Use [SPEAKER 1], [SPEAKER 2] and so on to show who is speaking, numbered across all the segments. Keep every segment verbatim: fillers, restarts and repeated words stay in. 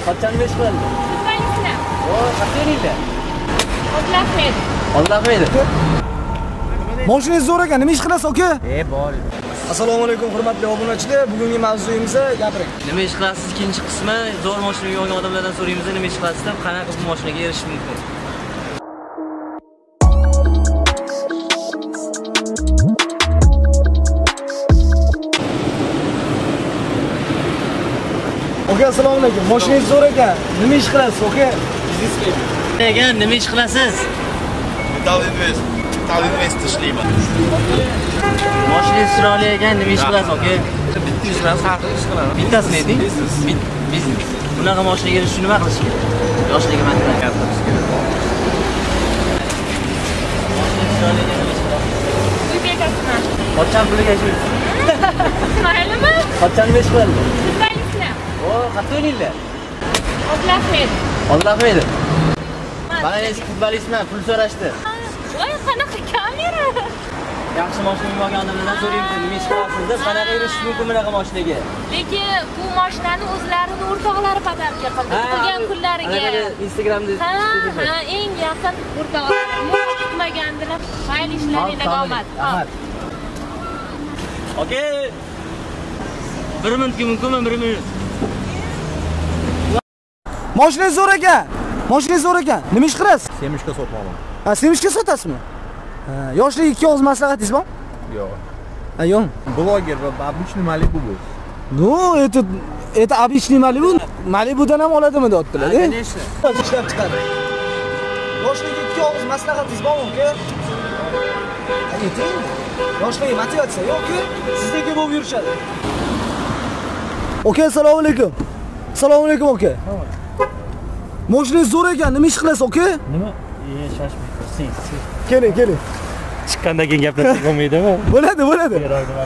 [SPEAKER 1] Qachon ish qildi?
[SPEAKER 2] Sizlar.
[SPEAKER 1] O, qachoningda?
[SPEAKER 2] Odlaqmaydi.
[SPEAKER 1] Odlaqmaydi.
[SPEAKER 3] Mashinangiz zo'r ekan, nima ish qilasiz, aka?
[SPEAKER 1] E, bor.
[SPEAKER 3] Assalomu alaykum, hurmatli obunachilar. Bugungi mavzuyimizni gapiring.
[SPEAKER 1] Nima ish qilasiz? Ikkinchi qismi zo'r mashinaga olgan odamlardan so'raymiz, nima ish qilasiz deb, qanaqa bu mashinaga erishish mumkin?
[SPEAKER 3] Aka, assalomu alaykum. Mashinangiz zo'r ekan. Nima ish qilasiz, aka?
[SPEAKER 1] Biznesmen. Ekan, nima ish qilasiz?
[SPEAKER 4] Metal Metal Invest ishlayman.
[SPEAKER 1] Mashinangiz chiroyli ekan, nima ish qilasiz, aka?
[SPEAKER 4] Bitta ish bilan farqli ish qilaman.
[SPEAKER 1] Bittasini ayting. Biznes. Bunaqa mashinaga erish uchun nima qilish kerak? Yoshligi maktab gapirish kerak. Mashinangiz chiroyli ekan, nima ish qilasiz?
[SPEAKER 2] Uy bekasiman.
[SPEAKER 1] Qachon puliga ishlaysiz?
[SPEAKER 2] Maylimi?
[SPEAKER 1] Qachon ish qildi?
[SPEAKER 2] Sizlar.
[SPEAKER 1] O, qachoningda?
[SPEAKER 2] Odlaqmaydi.
[SPEAKER 1] Odlaqmaydi. Mana eski futbolistman, pul so'rashdi.
[SPEAKER 2] Voy, qanaqa kamera?
[SPEAKER 1] Yaxshi mashina olgan odamlardan so'raymiz, nima ish qilasiz deb, qanaqa erishish mumkin bunaqa mashinaga?
[SPEAKER 2] Lekin bu mashinani o'zlarini o'rtoqlari pazarga qildi. Tug'ilgan kunlariga.
[SPEAKER 1] Instagramda
[SPEAKER 2] Ha, ha, eng yaqin o'rtoqlar. Muvaffaq kutmagandilar. Mayli ishlaringizga omad.
[SPEAKER 1] Okey. bir minutga mumkinmi? bir minut.
[SPEAKER 3] Mashinangiz zo'r ekan. Mashinangiz zo'r ekan. Nima ish qilasiz?
[SPEAKER 4] Semishga sotmoqman.
[SPEAKER 3] Ha, semishga sotasizmi? Ha, yoshlik ikki og'iz maslahatingiz bormi?
[SPEAKER 4] Yo'q.
[SPEAKER 3] Ha, yo'q.
[SPEAKER 4] Bloger va обычный Malibu bu.
[SPEAKER 3] Ну, это это обычный Malibu. Malibudan ham oladimi deyaptilar, e?
[SPEAKER 1] Конечно.
[SPEAKER 3] Ishlab chiqadi. Yoshlik ikki og'iz maslahatingiz bormi, aka? Ayting. Yoshlik motivatsiya yo'q-ku, sizdagi bo'lib yurishadi. Aka, assalomu alaykum. Assalomu alaykum, aka. Mashinangiz zo'r ekan, nima ish qilasiz, aka?
[SPEAKER 5] Nima? E, shashmay tursin.
[SPEAKER 3] Keling, keling.
[SPEAKER 5] Chiqqandan keyin gaplashsak bo'lmaydimi?
[SPEAKER 3] Bo'ladi, bo'ladi.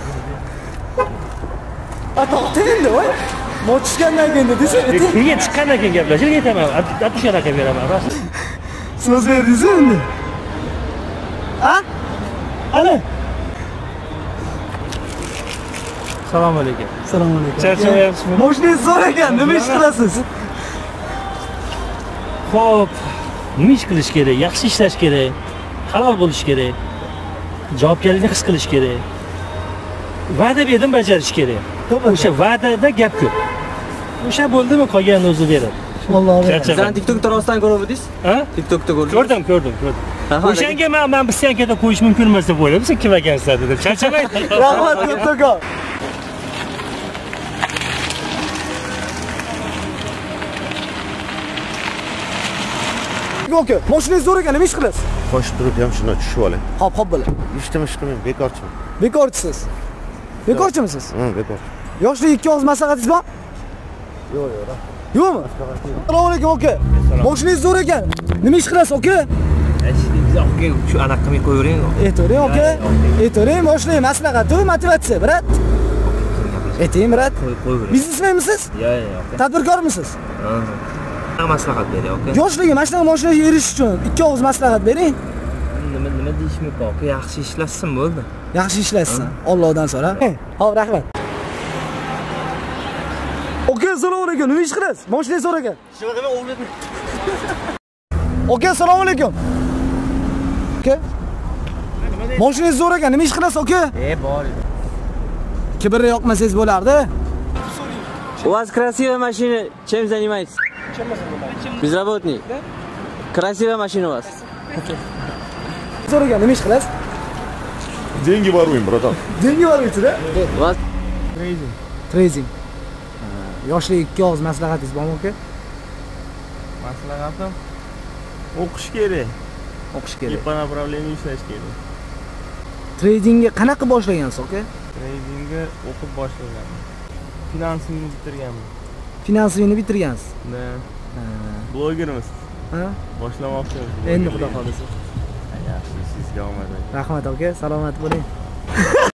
[SPEAKER 3] A, to'xtang endi, voy. Mochishgandan keyin desa,
[SPEAKER 5] Keyin chiqqandan keyin gaplashib aytaman. Atusha raqam beraman, rost.
[SPEAKER 3] so'z berdingiz endi. Ha? Ana.
[SPEAKER 5] Assalomu alaykum.
[SPEAKER 3] Assalomu alaykum.
[SPEAKER 5] Charchamayapsizmi?
[SPEAKER 3] Mashinangiz zo'r ekan, nima ish qilasiz?
[SPEAKER 5] Xo'p, nima ish qilish kerak? Yaxshi ishlash kerak. Halol bo'lish kerak. Javobgarlikni his qilish kerak. Va'da berdim, bajarish kerak. O'sha va'dada gap ko'p. O'sha bo'ldimi, qolganini o'zi beradi.
[SPEAKER 3] Alloh.
[SPEAKER 1] Sizlarni TikTokda rostdan ko'ruvdingiz?
[SPEAKER 5] Ha?
[SPEAKER 1] TikTokda ko'rdingiz?
[SPEAKER 5] Ko'rdim, ko'rdim, ko'rdim. O'shanga men men bistankada qo'yish mumkin emas deb o'yladim. Siz kim ekansizlar deb. Charchamang.
[SPEAKER 3] Rahmat, katta. Aka, mashinangiz zo'r ekan, nima ish qilasiz?
[SPEAKER 4] Qo'shib turib ham shuni tushib olay.
[SPEAKER 3] Hop, hop bo'ladi.
[SPEAKER 4] Ishtimi ish qilmayman, bekorchiman.
[SPEAKER 3] Bekorchisiz. Bekorchimisiz?
[SPEAKER 4] Ha, bekor.
[SPEAKER 3] Yoshlik ikki og'iz maslahatingiz bor?
[SPEAKER 4] Yo'q, yo'q.
[SPEAKER 3] Yo'qmi? Assalomu alaykum, aka. Mashinangiz zo'r ekan. Nima ish qilasiz, aka?
[SPEAKER 1] Aka, shu anaqa qilmay qo'yavering.
[SPEAKER 3] Aytavering, aka. Aytavering, yoshlik maslahati, motivatsiya, brat. Ayting, brat.
[SPEAKER 1] Qo'yavering.
[SPEAKER 3] Biznesmenmisiz?
[SPEAKER 1] Yo'q, yo'q.
[SPEAKER 3] Tadbirkormisiz?
[SPEAKER 1] Ha. Maslahat bering, aka.
[SPEAKER 3] Yoshligi mana shunaqa mashinaga erishish uchun ikki og'iz maslahat bering.
[SPEAKER 1] Nima nima deyish mumkin, aka? Yaxshi ishlasin bo'ldi.
[SPEAKER 3] Yaxshi ishlaysan. Allohdan so'ra. Xo'p, rahmat. Aka, assalomu alaykum. Nima ish qilasiz? Mashinangiz zo'r ekan.
[SPEAKER 1] Shu qilmay o'g'lim.
[SPEAKER 3] Aka, assalomu alaykum. Aka. Mashinangiz zo'r ekan. Nima ish qilasiz, aka?
[SPEAKER 1] E, bor.
[SPEAKER 3] Kibrni yoqmasangiz bo'lardi.
[SPEAKER 1] У вас красивая машина. Чем занимаетесь? Безработный. Красивая машина у вас.
[SPEAKER 3] Zo'r ekan, nima ish qilasiz?
[SPEAKER 4] Деньги воруем, братан.
[SPEAKER 3] Dengi bormi-da?
[SPEAKER 1] У вас
[SPEAKER 3] Trading. Trading. Yoshlik ikki og'iz maslahatingiz bormi, aka?
[SPEAKER 5] Maslahatim o'qish kerak.
[SPEAKER 3] O'qish kerak.
[SPEAKER 5] по направлению ishlash kerak.
[SPEAKER 3] Tradingga qanaqa boshlagansiz, aka?
[SPEAKER 5] Tradingga o'qib boshlaganman. Finansingni bitirganman.
[SPEAKER 3] Finansingni bitirgansiz.
[SPEAKER 5] Da. Blogermiz.
[SPEAKER 3] Ha?
[SPEAKER 5] Boshlamoqchimiz.
[SPEAKER 3] Endi xudo xolisa.
[SPEAKER 5] Yaxshi, sizga omad.
[SPEAKER 3] Rahmat, aka. Salomat bo'ling.